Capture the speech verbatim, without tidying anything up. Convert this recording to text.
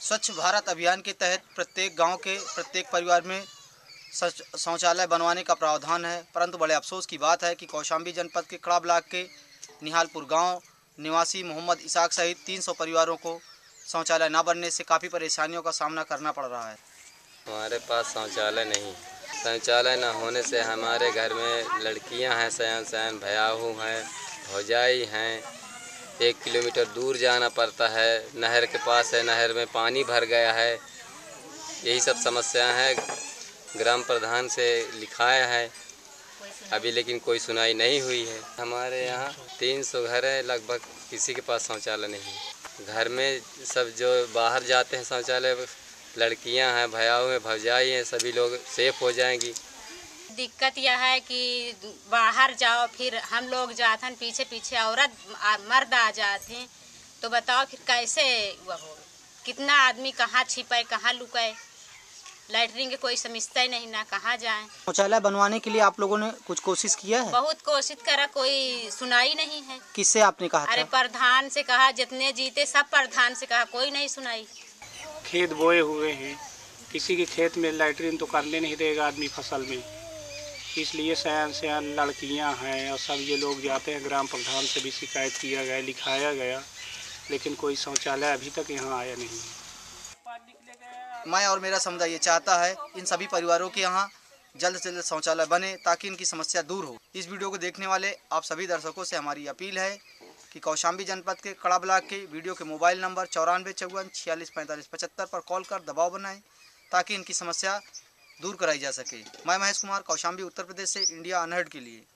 स्वच्छ भारत अभियान के तहत प्रत्येक गांव के प्रत्येक परिवार में शौचालय बनवाने का प्रावधान है, परंतु बड़े अफसोस की बात है कि कौशाम्बी जनपद के खड़ा ब्लॉक के निहालपुर गांव निवासी मोहम्मद इसाक सहित तीन सौ परिवारों को शौचालय न बनने से काफ़ी परेशानियों का सामना करना पड़ रहा है। हमारे पास शौचालय नहीं, शौचालय न होने से हमारे घर में लड़कियां हैं, सयान सयान भयाहू हैं, भौजाई हैं, एक किलोमीटर दूर जाना पड़ता है। नहर के पास है, नहर में पानी भर गया है। यही सब समस्या है। ग्राम प्रधान से लिखाया है अभी, लेकिन कोई सुनाई नहीं हुई है। हमारे यहाँ तीन सौ घर है, लगभग किसी के पास शौचालय नहीं। घर में सब जो बाहर जाते हैं शौचालय, लड़कियां हैं, भयाऊ हैं, भौजाई हैं, सभी लोग सेफ हो जाएंगी। दिक्कत यह है कि बाहर जाओ, फिर हम लोग जाते हैं, पीछे पीछे औरत मर्द आ जाते हैं, तो बताओ फिर कैसे वह हो? कितना आदमी कहाँ छिपाए, कहाँ लुकाए? लैटरिन के कोई समझता ही नहीं, ना कहाँ जाए। शौचालय बनवाने के लिए आप लोगों ने कुछ कोशिश किया है? बहुत कोशिश करा, कोई सुनाई नहीं है। किससे आपने कहा? अरे प्रधान से कहा, जितने जीते सब प्रधान से कहा, कोई नहीं सुनाई। खेत बोए हुए हैं, किसी के खेत में लैटरिन तो करने नहीं देगा आदमी फसल में, इसलिए सयान सयान लड़कियां हैं और सब ये लोग जाते हैं। ग्राम प्रधान से भी शिकायत किया गया, लिखाया गया, लेकिन कोई शौचालय अभी तक यहाँ आया नहीं। मैं और मेरा समुदाय ये चाहता है इन सभी परिवारों के यहाँ जल्द से जल्द शौचालय बने ताकि इनकी समस्या दूर हो। इस वीडियो को देखने वाले आप सभी दर्शकों से हमारी अपील है कि कौशाम्बी जनपद के कड़ा ब्लॉक के वीडियो के मोबाइल नंबर चौरानवे चौवन छियालीस पैंतालीस पचहत्तर पर कॉल कर दबाव बनाएं ताकि इनकी समस्या दूर कराई जा सके। मैं महेश कुमार, कौशाम्बी उत्तर प्रदेश से, इंडिया अनहर्ड के लिए।